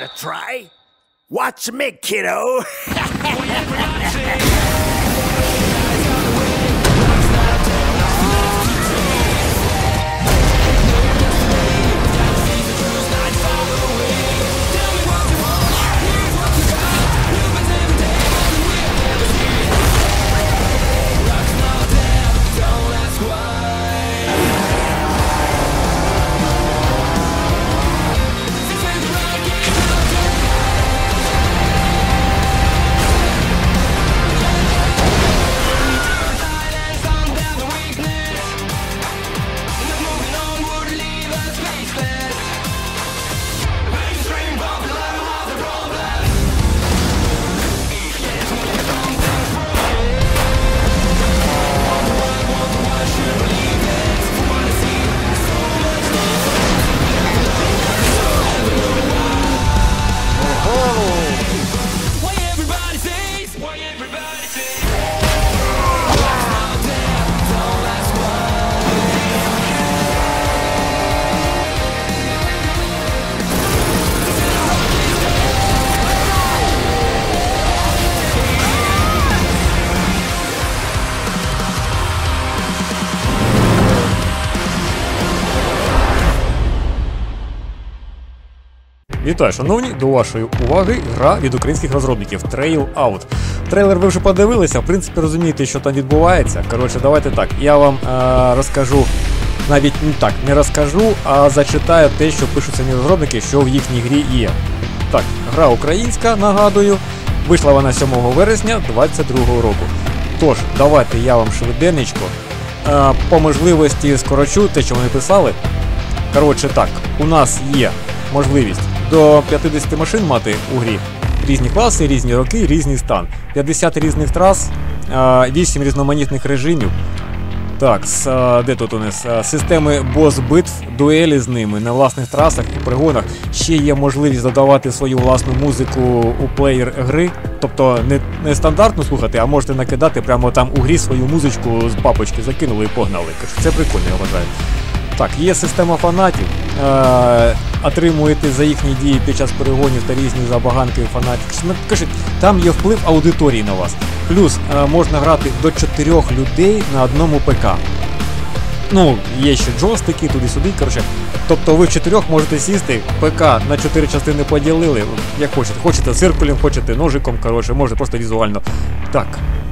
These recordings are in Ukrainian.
wanna try? Watch me, kiddo! Вітаю, шановні, до вашої уваги гра від українських розробників Trail Out. Трейлер ви вже подивилися, в принципі розумієте, що там відбувається. Коротше, давайте так, я вам розкажу, навіть так, не розкажу, а зачитаю те, що пишуть самі розробники, що в їхній грі є. Так, гра українська, нагадую, вийшла вона 7 вересня 2022 року. Тож, давайте я вам швиденечко, по можливості скорочу те, що вони писали. Коротше так, у нас є можливість до 50 машин мати у грі. Різні класи, різні роки, різний стан. 50 різних трас, 8 різноманітних режимів. Так, де тут у нас? Системи бос-битв, дуелі з ними на власних трасах і пригонах. Ще є можливість додавати свою власну музику у плеєр гри. Тобто не стандартно слухати, а можете накидати прямо там у грі свою музичку з папочки, закинули і погнали. Це прикольно, я вважаю. Так, є система фанатів. Отримуєте за їхні дії під час перегонів та різні забаганки фанатів. Кажуть, там є вплив аудиторії на вас. Плюс можна грати до 4 людей на одному ПК. Ну, є ще джойстики, туди-сюди, коротше. Тобто ви в 4 можете сісти, ПК на 4 частини поділили, як хочете. Хочете циркулем, хочете ножиком, коротше, можете просто візуально. Так.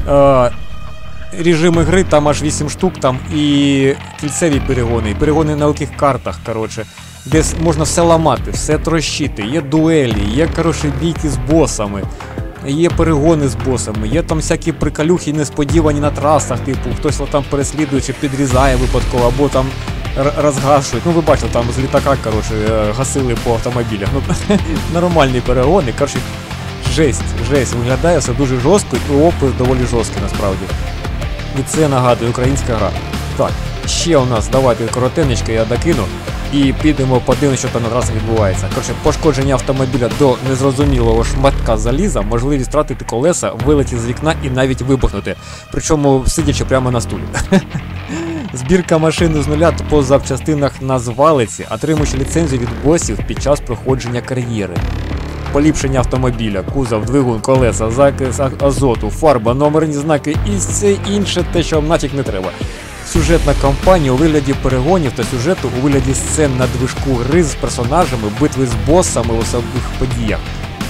Режими гри, там аж 8 штук, там і кільцеві перегони, і перегони на яких картах, коротше, де можна все ламати, все трощити, є дуелі, є, коротше, бійки з босами, є перегони з босами, є там всякі приколюхи несподівані на трасах, типу, хтось там переслідує чи підрізає випадково, або там розгашують. Ну, ви бачили, там з літака, коротше, гасили по автомобілях. Ну, нормальні перегони, коротше, жесть, виглядає все дуже жорстко, і опис доволі жорсткий насправді. І це, нагадую, українська гра. Так, ще у нас, давайте коротенечко я докину і підемо подивимося, що там на трасах відбувається. Коротше, пошкодження автомобіля до незрозумілого шматка заліза, можливість втратити колеса, вилетіти з вікна і навіть вибухнути. Причому сидячи прямо на стулі. Збірка машини з нуля по запчастинах на звалиці, отримуючи ліцензію від босів під час проходження кар'єри. Поліпшення автомобіля, кузов, двигун, колеса, закис азоту, фарба, номерні знаки і все інше, те, що вам нафіг не треба. Сюжетна кампанія у вигляді перегонів та сюжету у вигляді сцен на движку гри з персонажами, битви з босами у особливих подіях.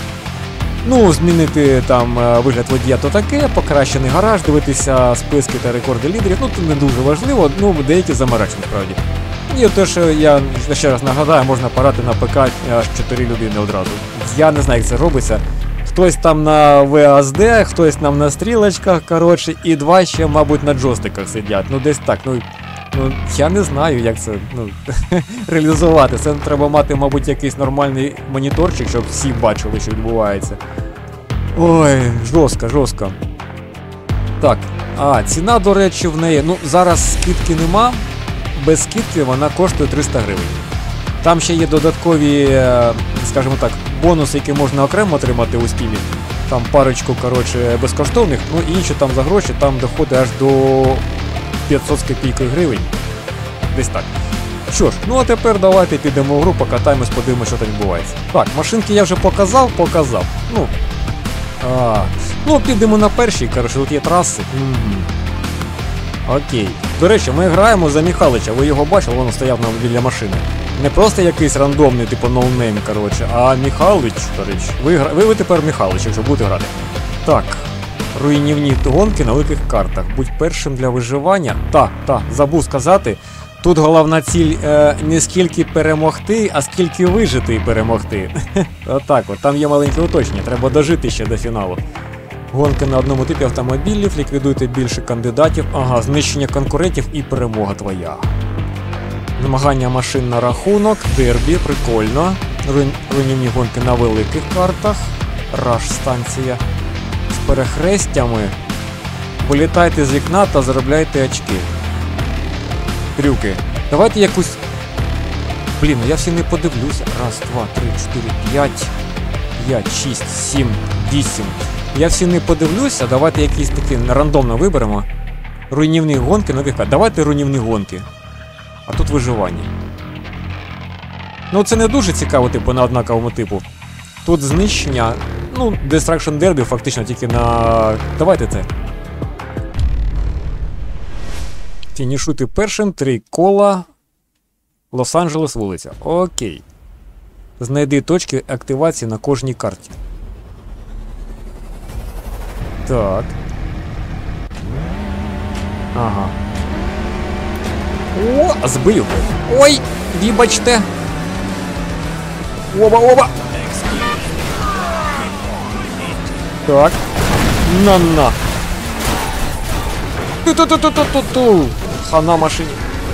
Ну, змінити там вигляд водія то таке, покращений гараж, дивитися списки та рекорди лідерів, ну це не дуже важливо, ну деякі заморачені справді. І те, що я ще раз нагадаю, можна парати на ПК аж 4 людини одразу. Я не знаю, як це робиться. Хтось там на VSD, хтось там на стрілочках, коротше, і 2 ще, мабуть, на джойстиках сидять. Ну десь так, ну я не знаю, як це реалізувати. Це треба мати, мабуть, якийсь нормальний моніторчик, щоб всі бачили, що відбувається. Ой, жорстко. Так, ціна, до речі, в неї, ну зараз скидки нема. Без скидки вона коштує 300 гривень. Там ще є додаткові, скажімо так, бонуси, які можна окремо отримати у Steam. Там парочку, коротше, безкоштовних, ну і інші там за гроші, там доходить аж до 500 з копійкою гривень. Десь так. Що ж, ну а тепер давайте підемо в гру, покатаємось, подивимося, що там відбувається. Так, машинки я вже показав. Ну, підемо на першій, коротше, тут є траси. Окей. До речі, ми граємо за Михалича, ви його бачили, він стояв біля машини. Не просто якийсь рандомний, типу ноунейм, коротше, а Михалич, до речі. Ви тепер Михалич, якщо будете грати. Так, руйнівні гонки на великих картах. Будь першим для виживання. Забув сказати. Тут головна ціль не скільки перемогти, а скільки вижити і перемогти. Отак от, там є маленьке уточнення, треба дожити ще до фіналу. Гонки на одному типі автомобілів, ліквідуйте більше кандидатів, знищення конкурентів і перемога твоя. Намагання машин на рахунок, дербі, прикольно. Руйнівні гонки на великих картах. Раш-станція з перехрестями. Політайте з вікна та заробляйте очки. Трюки. Давайте якусь... Блін, я всі не подивлюся. 1, 2, 3, 4, 5, 6, 7, 8. Я всі не подивлюся, давайте якісь такі рандомно виберемо. Руйнівні гонки, давайте руйнівні гонки. А тут виживання. Ну це не дуже цікаво, типу, на однаковому типу. Тут знищення, ну, Destruction Derby фактично тільки на... Давайте це. Фінішуйте першим, 3 кола. Лос-Анджелес вулиця. Окей. Знайди точки активації на кожній карті. Так. Ага. О, збив. Ой, вибачте. Оба. Так. На. Ту-ту-ту-ту-ту-ту. Хана машині.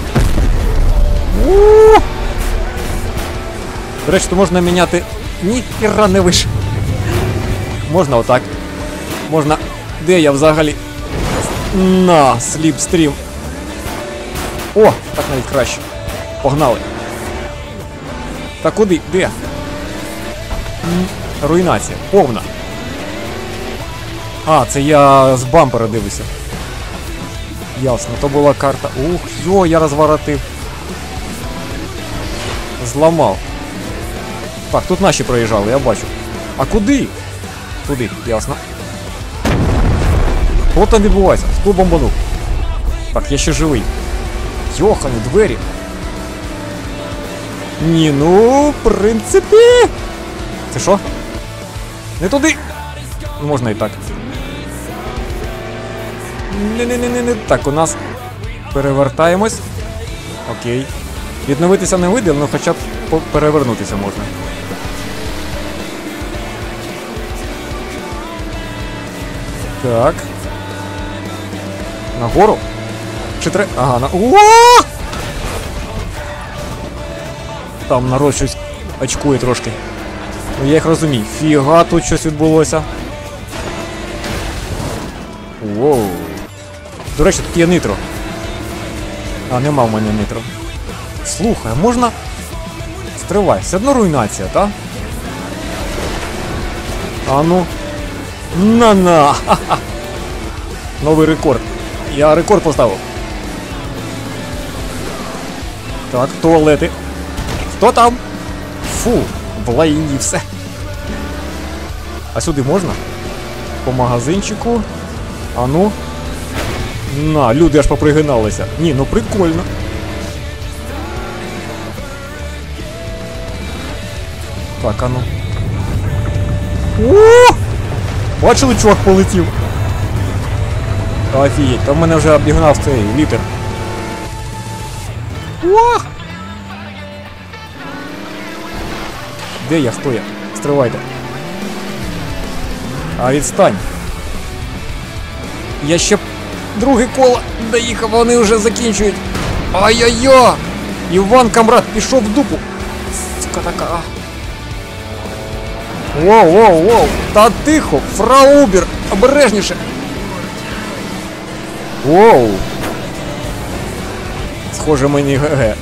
До речі, то можна міняти... Ніхіра не вийшов. Можна отак. Можна... Де я взагалі? На, сліпстрім. О, так навіть краще. Погнали. Та куди? Де? Руйнація. Повна. Це я з бампера дивився. Ясно, то була карта. Ух, я розворотив. Зламав. Так, тут наші проїжджали, я бачу. А куди? Туди, ясно. Що там відбувається? Хто бомбанув? Так, я ще живий. Йохані, двері. Ні, ну, в принципі. Це що? Не туди. Ну, можна і так. Не. Так, у нас перевертаємось. Окей. Відновитися не вийде, але хоча б перевернутися можна. Так. Нагору? Чи треба? Ага, на... О! Там народ щось очкує трошки. Ну, я їх розумію. Фіга, тут щось відбулося. Воу. До речі, тут є нитро. Нема в мене нитро. Слухай, можна... Стривай, все одно руйнація, так? Ну. На-на! Ха-ха! Новий рекорд. Я рекорд поставив. Так, туалети. Хто там? Фу, в лайні все. А сюди можна? По магазинчику. Ну. На, люди аж попригиналися. Ні, ну прикольно. Так, ну. О! Бачили, чувак полетів? Офігеть, там мене вже обігнав цей літер. О! Де я? Хто я? Стривайте. Відстань. Я ще друге коло доїхав, вони вже закінчують. Ай-яй-яй! Іван Камрад пішов в дупу. Сука така. Воу. Та тихо, фрау Убер, обережніше. Воу. Схоже, мені ГГ.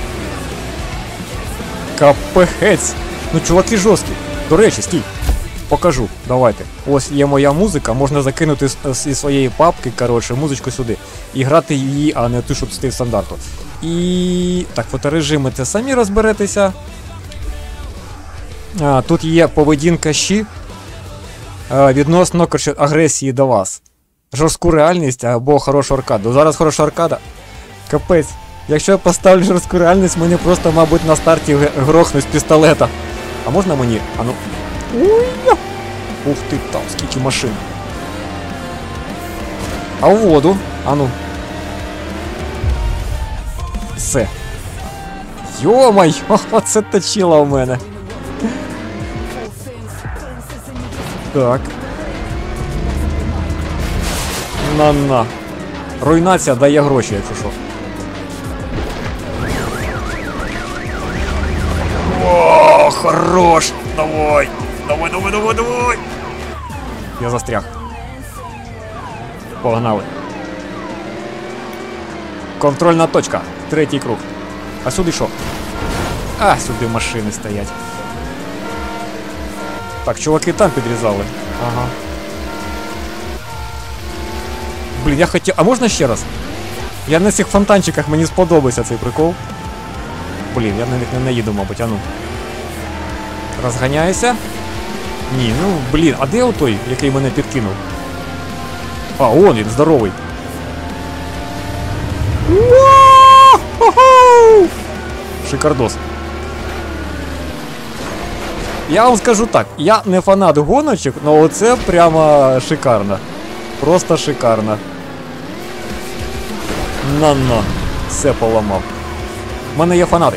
Капець. Ну, чуваки жорсткі. До речі, стій. покажу. Давайте. Ось є моя музика, можна закинути зі своєї папки, коротше, музичку сюди. І грати її, а не ту, щоб стив стандарту. І... Так, фоторежими це самі розберетеся. Тут є поведінка щі. Відносно, коротше, агресії до вас. Жорстку реальність або хорошу аркаду. Зараз хороша аркада. Капець. Якщо я поставлю жорстку реальність, мені просто, мабуть, на старті грохнуть з пістолета. А можна мені? А ну. Ух ти, там скільки машин. А у воду? А ну. Все. Йо-моє, оце точило у мене. Так. На-на. Руйнація дає гроші, якщо що. О, хорош! Давай! Давай! Я застряг. Погнали. Контрольна точка. Третій круг. А сюди що? А, сюди машини стоять. Так, чуваки там підрізали. Ага. Блін, я хотів... А можна ще раз? Я на цих фонтанчиках, мені сподобався цей прикол. Блін, я на них не наїду, мабуть, а ну. Розганяюся. Ні, ну, блін, а де отой, який мене підкинув? А, он він, здоровий. Шикардос. Я вам скажу так, я не фанат гоночок, але оце прямо шикарно. Просто шикарно. На-на. Все поламав. У мене є фанати.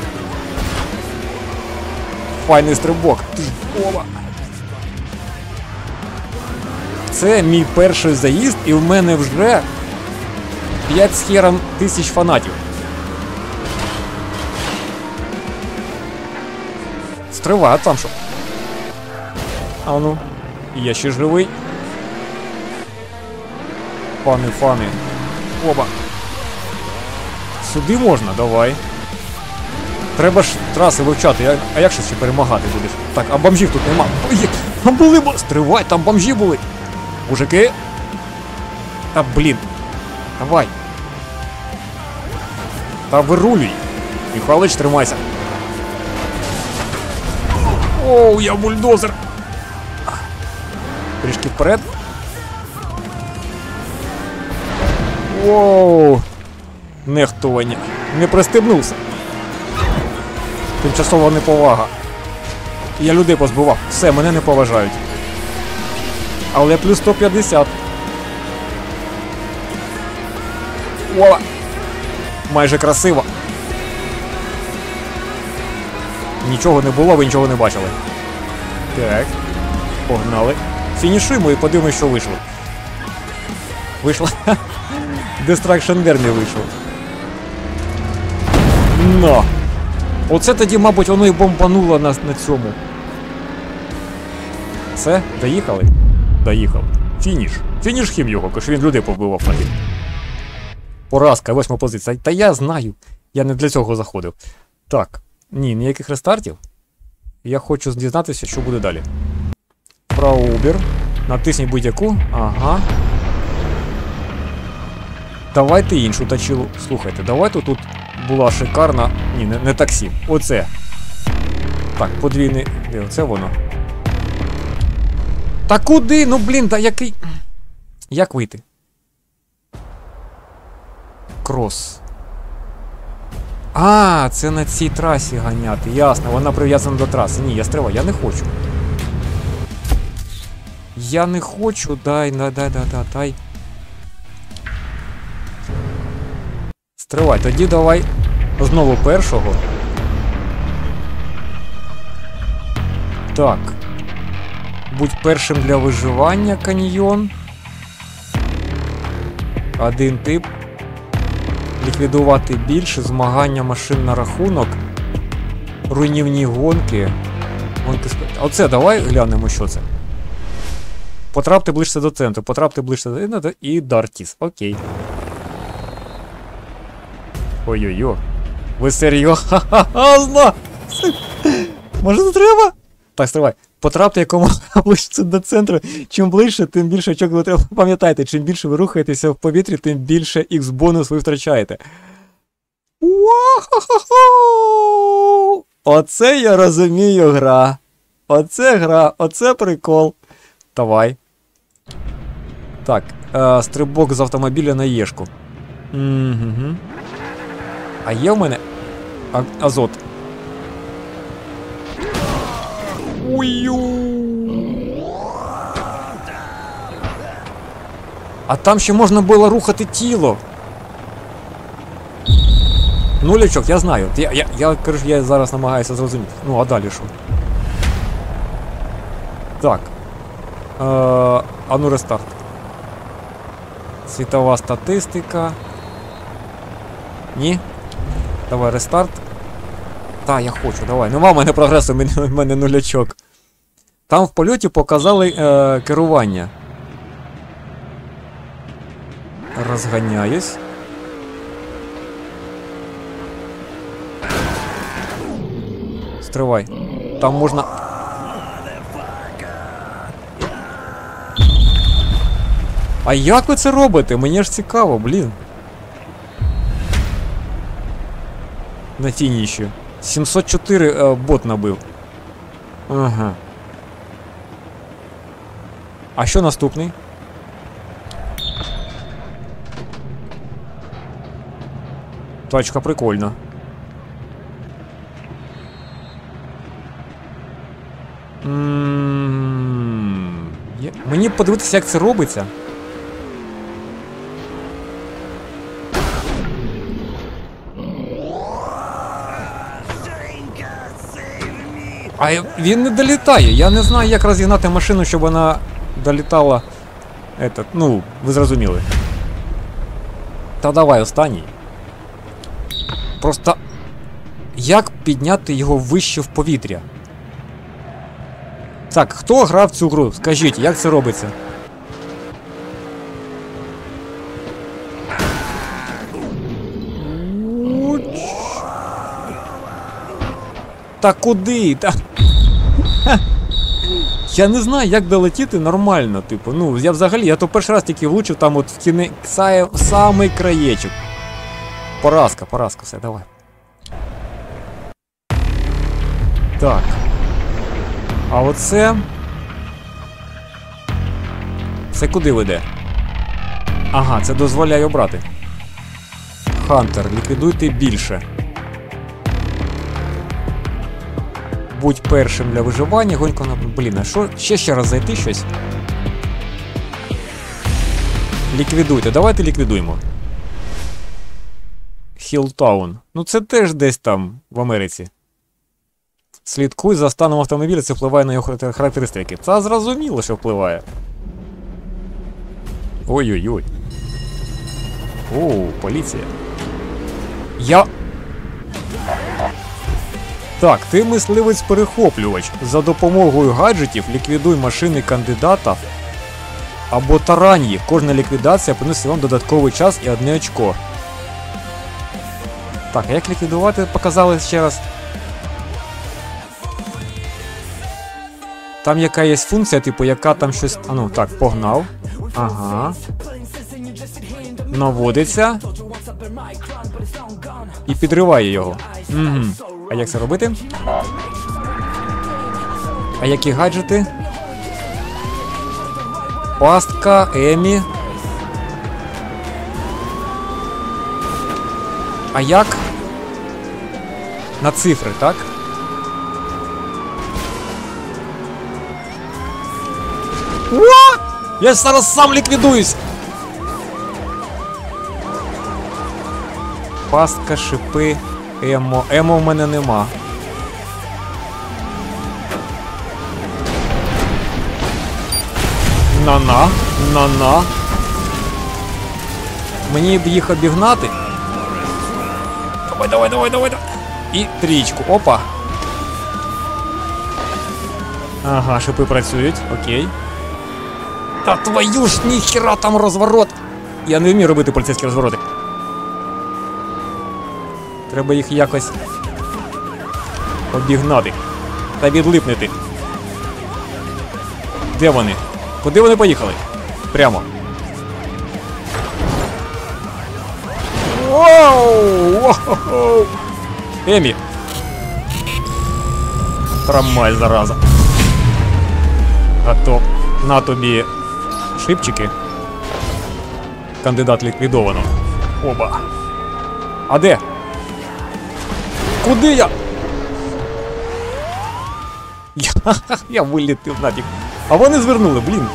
Файний стрибок. Оба. Це мій перший заїзд, і в мене вже 5 з хером тисяч фанатів. Стривай, а там що? А ну, я ще живий. Фани. Оба. Сюди можна? Давай. Треба ж траси вивчати, а як ще перемагати будеш? Так, а бомжів тут нема. Ой, там були стривай, там бомжі були. Мужики. Та блін. Давай. Та вирулюй. Михайлович, тримайся. Оу, я бульдозер. Трішки вперед. Воу. Нехтування. Не пристебнувся. Тимчасова неповага. Я людей позбивав. Все, мене не поважають. Але плюс 150. Ола. Майже красиво. Нічого не було, ви нічого не бачили. Так. Погнали. Фінішуємо і подивимось, що вийшло. Вийшло. Destruction Derby вийшло. Но. Оце тоді, мабуть, воно і бомбануло нас на цьому. Все? Доїхали? Доїхав. Фініш. Фініш хім його, коли він людей повбивав на тим. Поразка, 8 позиція. Та я знаю. Я не для цього заходив. Так. Ні, ніяких рестартів. Я хочу дізнатися, що буде далі. Про Uber. Натисніть будь-яку. Ага. Давайте іншу точилу. Слухайте, давайте тут була шикарна... Ні, не таксі. Оце. Так, подвійний... Де, оце воно. Та куди? Ну, блін, та який... Як вийти? Крос. А, це на цій трасі ганяти. Ясно, вона прив'язана до траси. Ні, я стриваю, я не хочу. Я не хочу, дай. Стривай, тоді давай знову першого. Так. Будь першим для виживання, каньйон. Один тип. Ліквідувати більше. Змагання машин на рахунок. Руйнівні гонки. Оце давай глянемо, що це. Потрапте ближче до центру. Потрапте ближче до центру і Дартіс. Окей. Ой-ой-ой. Ви серйозно? Може не треба? Так, стривай. Потрапте якомога ближче до центру. Чим ближче, тим більше очок ви треба. Пам'ятайте, чим більше ви рухаєтеся в повітрі, тим більше X бонус ви втрачаєте. Оце я розумію гра. Оце гра, оце прикол. Давай. Так, стрибок з автомобіля на Єшку. Угу. А є в мене азот. А там ще можна було рухати тіло. 0 очок, я знаю. Я зараз намагаюся зрозуміти. Ну, а далі що? Так. А ну рестарт. Світова статистика. Ні? Давай рестарт. Та, я хочу, давай. Нема в мене прогресу, в мене 0 очок. Там в польоті показали керування. Розганяюсь. Стривай. Там можна... А як ви це робите? Мені ж цікаво, блін. На фініші. 704 бот набив. Ага. А що наступний? Тачка прикольна. Мені подивитися, як це робиться. А він не долітає. Я не знаю, як розігнати машину, щоб вона долітала. Ну, ви зрозуміли. Та давай останній. Просто як підняти його вище в повітря? Так, хто грав цю гру? Скажіть, як це робиться? Та куди? Та... Я не знаю, як долетіти нормально, типу. Ну, я то перший раз тільки влучив там от в кінець, самий краєчок. Поразка, все, давай. Так. А оце... Це куди веде? Ага, це дозволяє обрати. Хантер, ліквідуйте більше. Будь першим для виживання, гонько на... Блін, а що? Ще раз зайти щось? Ліквідуйте, давайте ліквідуємо. Хілтаун. Ну це теж десь там, в Америці. Слідкуй за станом автомобіля, це впливає на його характеристики. Це зрозуміло, що впливає. Ой-ой-ой. Оу, поліція. Так, ти мисливець-перехоплювач. За допомогою гаджетів ліквідуй машини кандидата або тарань їх. Кожна ліквідація приносить вам додатковий час і 1 очко. Так, а як ліквідувати, показали ще раз. Там яка є функція, типу, яка там щось... А ну, так, погнав. Ага. Наводиться. І підриває його. Угу. А як це робити? А які гаджети? Пастка, Емі. А як? На цифри, так? О! Я зараз сам ліквідуюсь! Пастка, шипи, емо. Емо в мене нема. На-на. Мені б їх обігнати. Давай. І трічку. Опа. Ага, шипи працюють. Окей. Та твою ж ніхіра там розворот. Я не вмію робити поліцейські розвороти. Треба їх якось обігнати та відлипнути. Де вони? Куди вони поїхали? Прямо. Воу! Воу! Емі! Трамвай, зараза. Готов. На тобі шипчики. Кандидат ліквідовано. Оба. А де? Куди я? Я вилітив нафіг. А вони звернули, блін.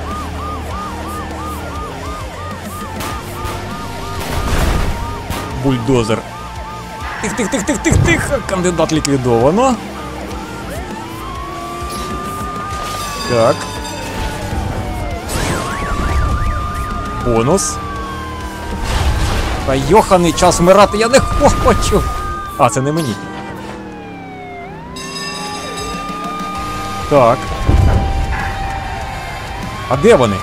Бульдозер. Тих. Кандидат ліквідовано. Так. Бонус. Та йоханий, час вмирати, я не хочу. А, це не мені. Так. А де вони?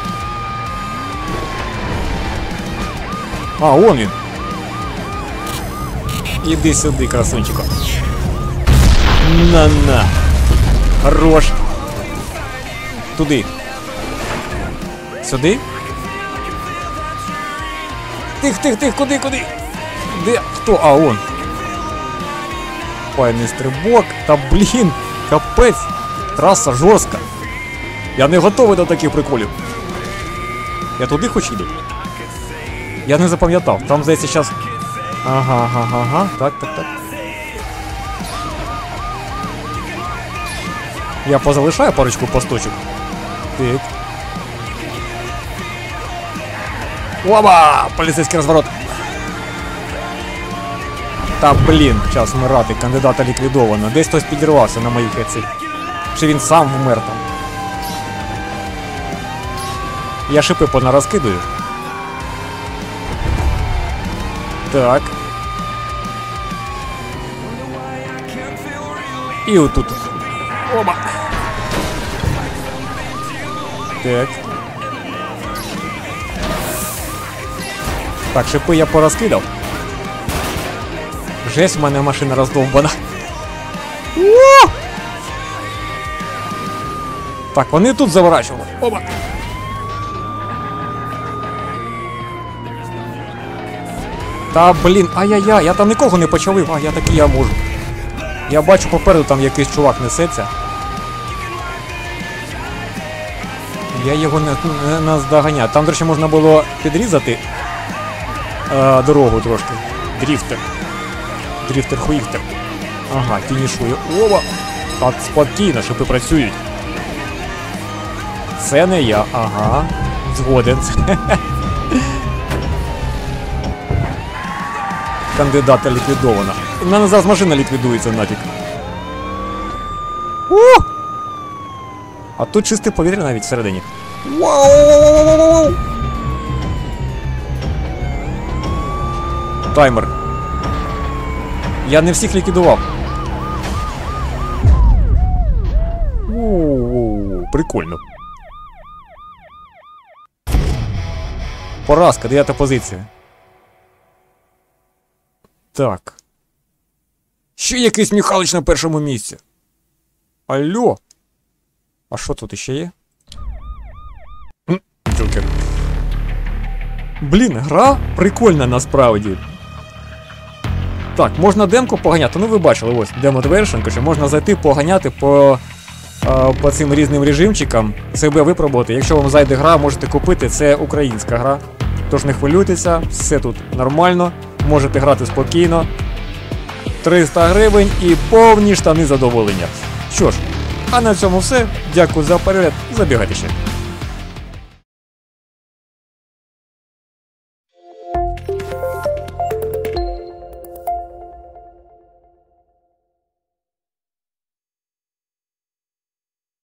А, он він. Іди сюди, красунчику. На-на. Хорош. Туди. Сюди? Тих, куди? Де? Хто? А, он. Файний стрибок. Та блін, капець. Траса жорстка. Я не готовий до таких приколів. Я туди хоч іду? Я не запам'ятав. Там, здається, зараз... Ага. Так. Я позалишаю парочку посточок. Так. Оба! Поліцейський розворот. Та блін, час вмирати. Кандидата ліквідовано. Десь хтось підірвався на моїх цих. Чи він сам вмер там? Я шипи понарозкидую. Так. І отут. Оба. Так. Так, шипи я порозкидав. Жесть, в мене машина роздовбана. О! Так, вони тут заворачували. Оба. Та блін, ай-яй-яй, я там нікого не почалив, а я такий я можу. Я бачу попереду там якийсь чувак несеться. Я його не наздоганяю. Там, до речі, можна було підрізати дорогу трошки. Дріфтер. Дріфтер-хуїфтер. Ага, фінішую. Оба! Так, спокійно, шипи працюють. Це не я, ага. Згоден. Кандидата ліквідовано. У мене зараз машина ліквідується нафіг. О! А тут чисте повітря навіть всередині. Вау! Таймер. Я не всіх ліквідував. О, прикольно. Поразка, 9-та позиція. Так. Ще якийсь Михайлович на першому місці. Алло. А що тут іще є? Джокер. Блін, гра прикольна насправді. Так, можна демку поганяти. Ну ви бачили, ось, Demod Version, можна зайти поганяти по цим різним режимчикам, себе випробувати. Якщо вам зайде гра, можете купити, це українська гра. Тож не хвилюйтеся, все тут нормально, можете грати спокійно. 300 гривень і повні штани задоволення. Що ж, а на цьому все. Дякую за перегляд, забігайте ще.